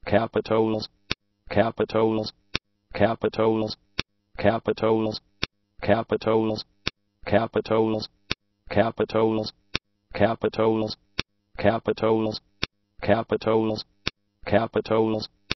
capitals, capitals, capitals, capitals, capitals, capitals, capitals, capitals, capitals, capitals, capitals,